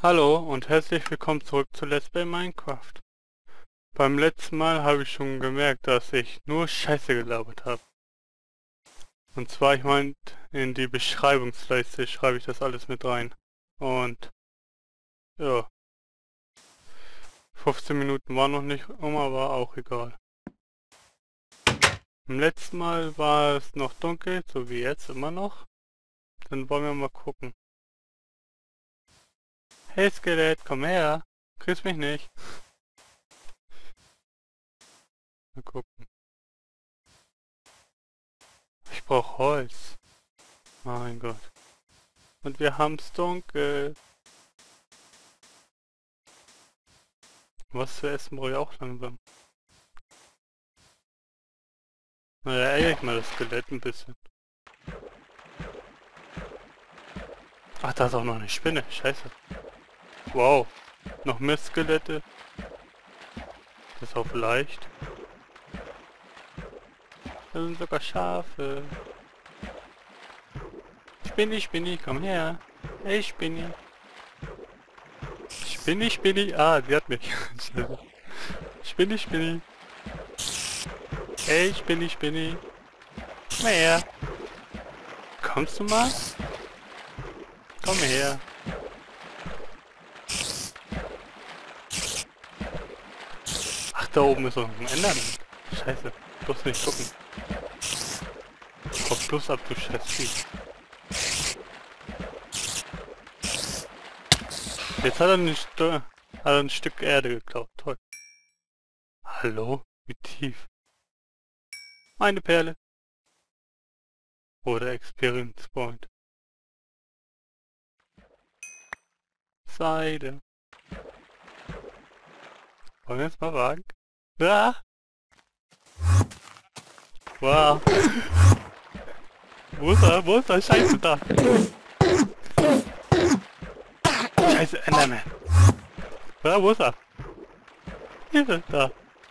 Hallo und herzlich willkommen zurück zu Let's Play Minecraft. Beim letzten Mal habe ich schon gemerkt, dass ich nur Scheiße gelabert habe. Und zwar, ich meine, in die Beschreibungsleiste schreibe ich das alles mit rein. Und ja, 15 Minuten waren noch nicht um, aber auch egal. Im letzten Mal war es noch dunkel, so wie jetzt immer noch. Dann wollen wir mal gucken. Hey Skelett, komm her. Grüß mich nicht. Mal gucken. Ich brauche Holz. Mein Gott. Und wir haben's dunkel. Was zu essen brauche ich auch langsam. Naja, ärgere ich mal das Skelett ein bisschen. Ach, da ist auch noch eine Spinne. Scheiße. Wow. Noch mehr Skelette. Das ist auf leicht. Da sind sogar Schafe. Spinni, Spinni, komm her. Hey, Spinni. Spinni, Spinni. Ah, sie hat mich. Scheiße. Spinni, Spinni. Hey, Spinni, Spinni. Komm her. Kommst du mal? Komm her. Ach, da oben ist noch ein Enderman. Scheiße. Bloß nicht gucken. Komm bloß ab, du Scheißvieh. Jetzt hat er ein Stück Erde geklaut. Toll. Hallo? Wie tief? Eine Perle. Oder Experience Point. Seide. Wollen wir jetzt mal wagen? Ah! Wow. Wo ist er? Wo ist er? Scheiße, da. Scheiße, Enderman. Ja, wo ist er? Hier ist er, da.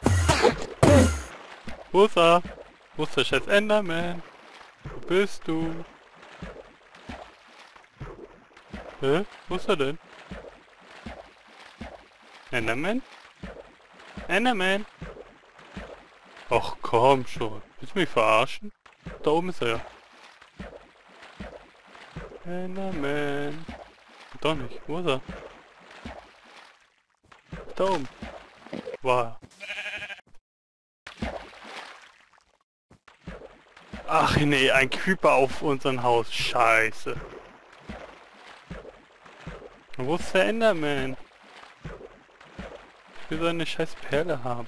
Wo ist er? Wo ist der scheiß Enderman? Wo bist du? Hä? Wo ist er denn? Enderman? Enderman? Ach komm schon. Willst du mich verarschen? Da oben ist er ja. Enderman. Doch nicht. Wo ist er? Da oben. Wow. Ach nee, ein Creeper auf unserem Haus. Scheiße. Wo ist der Enderman? Ich will so eine scheiß Perle haben.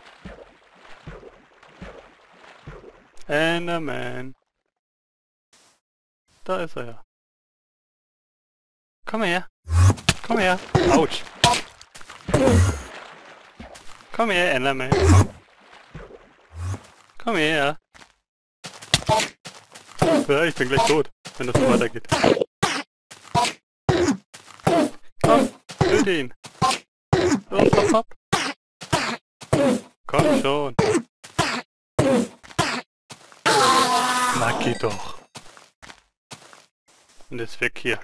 Enderman. Da ist er ja. Komm her. Komm her. Autsch. Komm her, Enderman. Komm her. Ja, ich bin gleich tot, wenn das so weitergeht. Komm, töte ihn. Los, hopp, hopp. Komm schon. Na, geht doch. Und ist weg hier.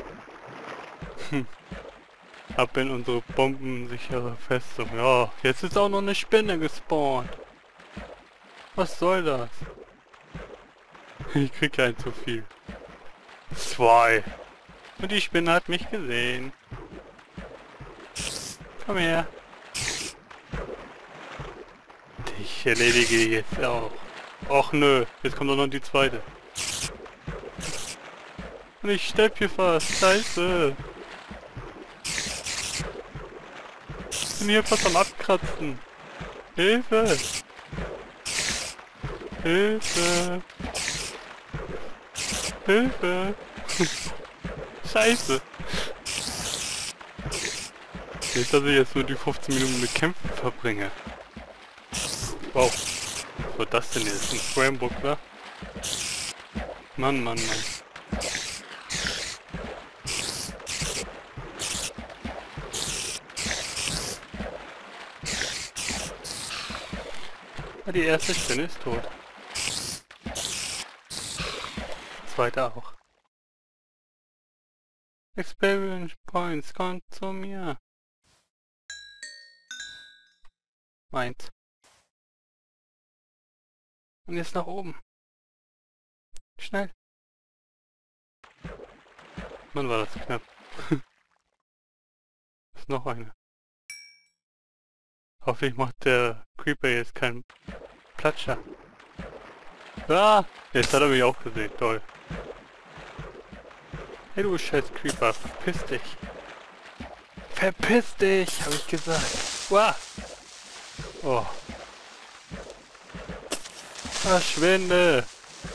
Ab in unsere bombensichere Festung. Ja, jetzt ist auch noch eine Spinne gespawnt. Was soll das? Ich krieg kein zu viel. 2. Und die Spinne hat mich gesehen. Komm her. Ich erledige jetzt auch. Och nö, jetzt kommt auch noch die zweite. Und ich sterb hier fast. Scheiße. Ich bin hier fast am Abkratzen. Hilfe. Hilfe. Hilfe. Scheiße. Nicht, dass ich jetzt nur die 15 Minuten mit Kämpfen verbringe. Wow. Was war das denn jetzt? Ein Framework, oder? Mann, Mann, Mann. Ah, die erste Spinne ist tot. Zweite auch. Experience Points, kommt zu mir. Meint. Und jetzt nach oben. Schnell. Mann, war das knapp. Ist noch eine. Hoffentlich macht der Creeper jetzt keinen Platscher. Ah! Jetzt hat er mich auch gesehen. Toll. Hey du scheiß Creeper, verpiss dich. Verpiss dich, habe ich gesagt. Wow. Oh. Verschwinde.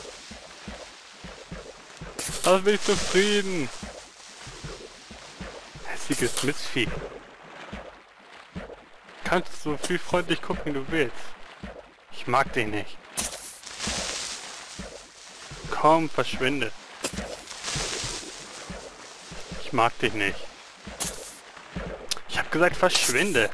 Also bin ich zufrieden. Hässiges Mistvieh. Kannst so viel freundlich gucken, wie du willst. Ich mag dich nicht. Komm, verschwinde. Ich mag dich nicht. Ich hab gesagt, verschwinde.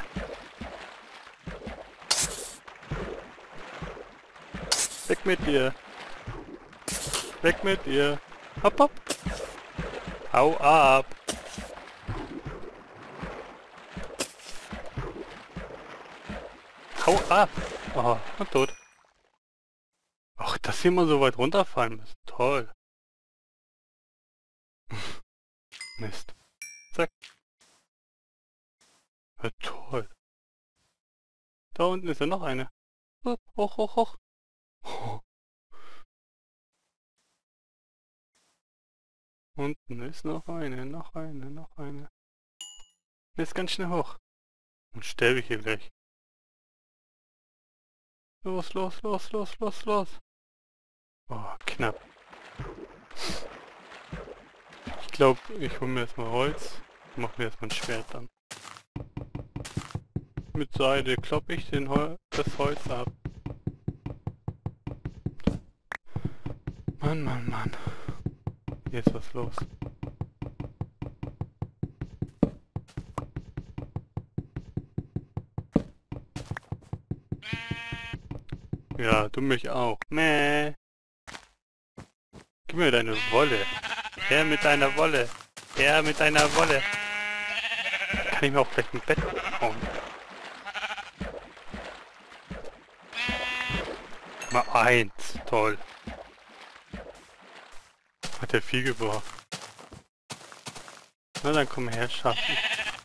Weg mit dir. Weg mit dir. Hopp, hopp. Hau ab. Hau ab. Oh, und tot. Ach, dass wir mal so weit runterfallen müssen. Toll. Mist. Zack. Ja, toll. Da unten ist ja noch eine. Hoch, hoch, hoch, hoch. Oh. Unten ist noch eine, noch eine, noch eine. Jetzt ganz schnell hoch. Und sterbe ich hier gleich. Los, los, los, los, los, los. Oh, knapp. Ich glaube, ich hole mir erstmal Holz. Mach mir erstmal ein Schwert dann. Mit Seide kloppe ich das Holz ab. Mann, Mann, Mann. Hier ist was los. Ja, du mich auch. Mäh. Gib mir deine Wolle. Her mit deiner Wolle. Her mit deiner Wolle. Kann ich mir auch gleich ein Bett bauen. Mal eins. Toll. Hat er viel gebraucht. Na dann komm her, Schafi.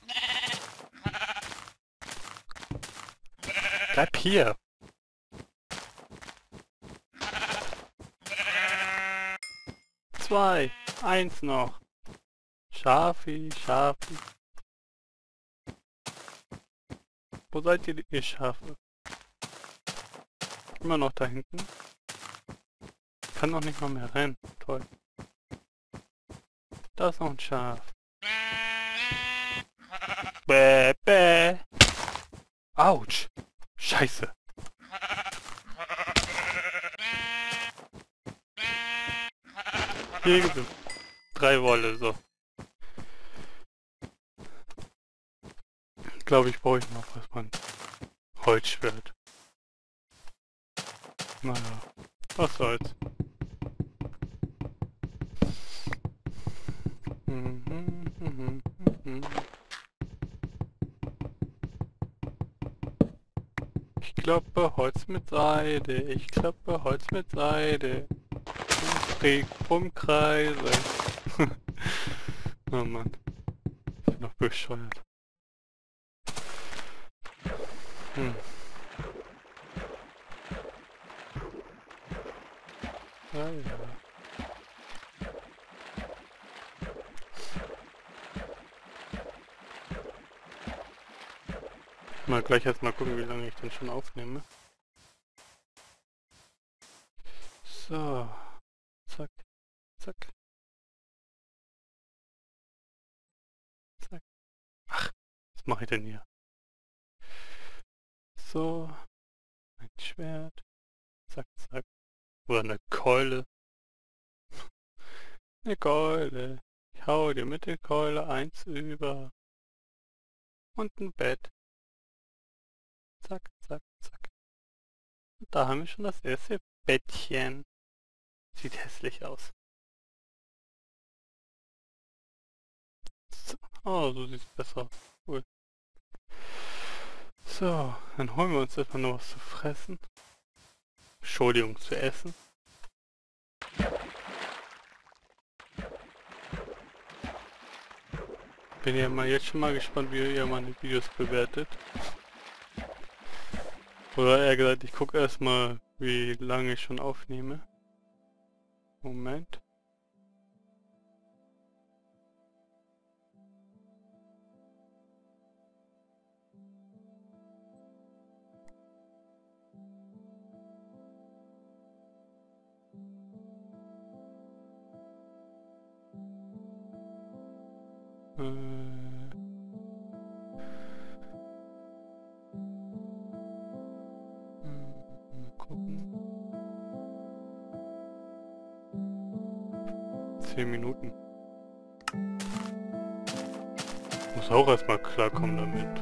Bleib hier. Zwei. Eins noch. Schafi, Schafi. Wo seid ihr Schafe? Immer noch da hinten. Kann noch nicht mal mehr rennen. Toll. Da ist noch ein Schaf. Bäh, bäh. Autsch. Scheiße. Hier gibt es 3 Wolle, so. Glaube ich, brauche ich noch was, man. Holzschwert. Naja, was soll's. Ich kloppe Holz mit Seide, ich kloppe Holz mit Seide. Umkreise. Oh Mann. Ich bin noch bescheuert. Ja, ja. Mal gleich erstmal gucken, wie lange ich denn schon aufnehme. So. Zack. Zack. Zack. Ach, was mache ich denn hier? So. Ein Schwert. Zack, zack. Oder eine Keule. Eine Keule. Ich hau dir mit der Keule eins über. Und ein Bett. Zack, zack, zack. Und da haben wir schon das erste Bettchen. Sieht hässlich aus. Oh, so sieht's besser aus. Cool. So, dann holen wir uns erstmal noch was zu fressen. Entschuldigung, zu essen. Bin ja mal jetzt schon mal gespannt, wie ihr meine Videos bewertet. Oder eher gesagt, ich gucke erstmal, wie lange ich schon aufnehme. Moment. Mal gucken. 10 Minuten. Muss auch erstmal klarkommen damit.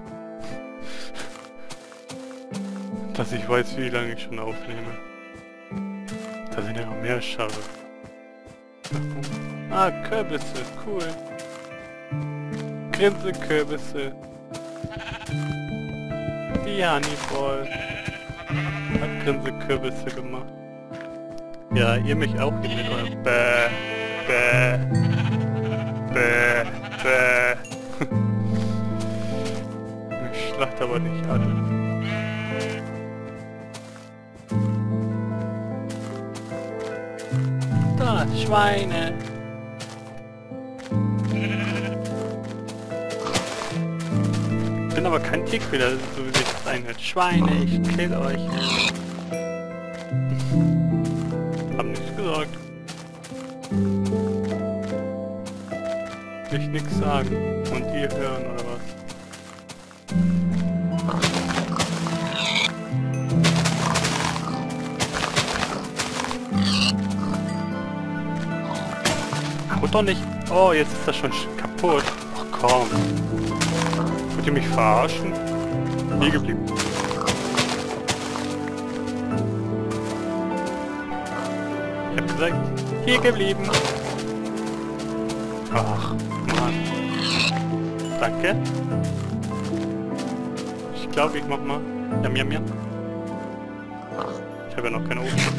Dass ich weiß, wie lange ich schon aufnehme. Da sind ja noch mehr Scharre. Ah, Kürbisse, cool. Grinsekürbisse. Die Honeyball hat Grinsekürbisse gemacht. Ja, ihr mich auch hier mit eurem Bäh, Bäh, Bäh, Bäh. Ich schlacht aber nicht alle. Da, Schweine. Ich bin aber kein Tierquäler, so wie sich das einhört. Schweine, ich kill euch. Hab nichts gesagt. Will ich nix sagen. Und ihr hören oder was? Haut doch nicht. Oh, jetzt ist das schon kaputt. Ach komm. Wollt ihr mich verarschen? Hier geblieben. Ich hab gesagt, hier geblieben. Ach, Mann. Danke. Ich glaube, ich mach mal. Jam, jam, jam. Ich habe ja noch keine Ofen.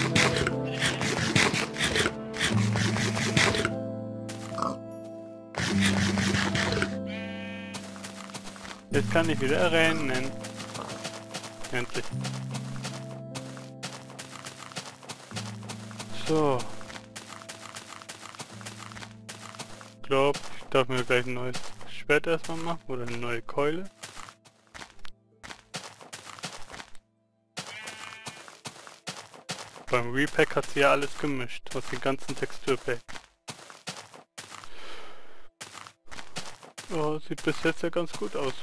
Jetzt kann ich wieder rennen. Endlich. So. Ich glaube, ich darf mir gleich ein neues Schwert erstmal machen. Oder eine neue Keule. Beim Repack hat sie ja alles gemischt. Aus den ganzen Texturpacks. Oh, sieht bis jetzt ja ganz gut aus.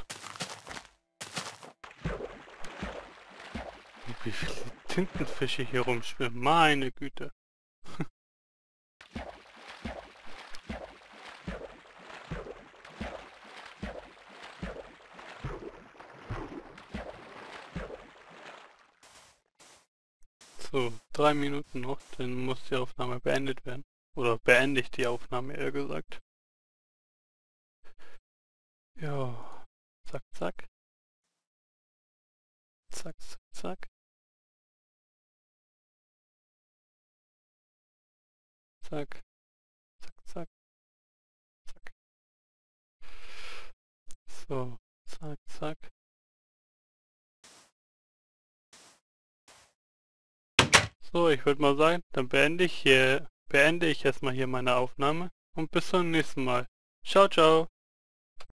Wie viele Tintenfische hier rumschwimmen, meine Güte. So, 3 Minuten noch, dann muss die Aufnahme beendet werden. Oder beende ich die Aufnahme, eher gesagt. Ja, zack, zack. Zack, zack, zack. Zack, zack, zack, zack. So, zack, zack. So, ich würde mal sagen, dann beende ich erstmal hier meine Aufnahme und bis zum nächsten Mal. Ciao, ciao.